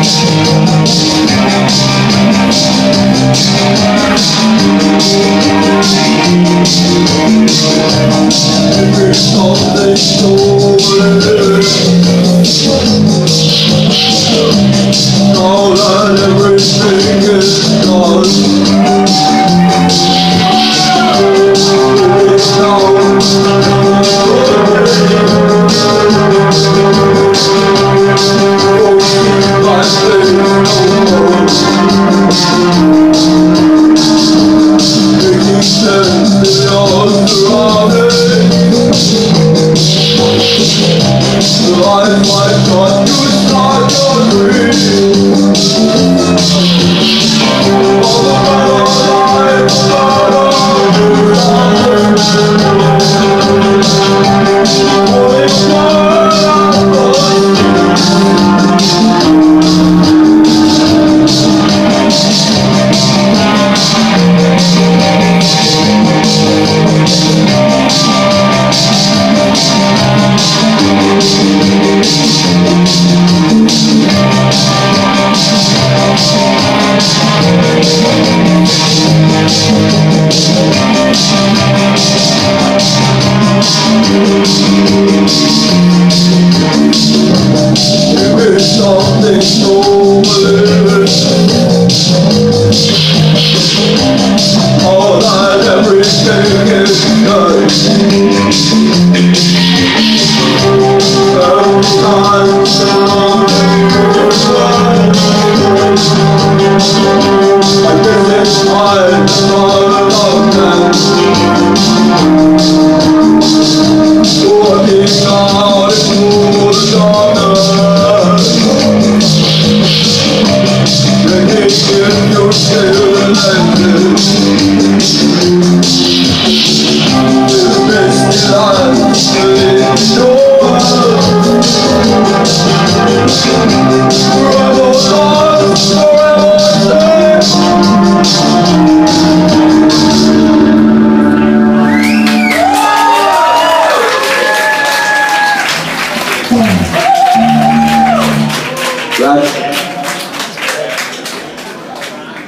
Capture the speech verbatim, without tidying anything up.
Every song they stole all that everything is gone. It's now life might not you start your dream. All about life, about something stolen. All that everything is good. Every time I visit my love walking out into the darkness. If you're still elected, the best life in your world. Forever lost, forever saved. Right.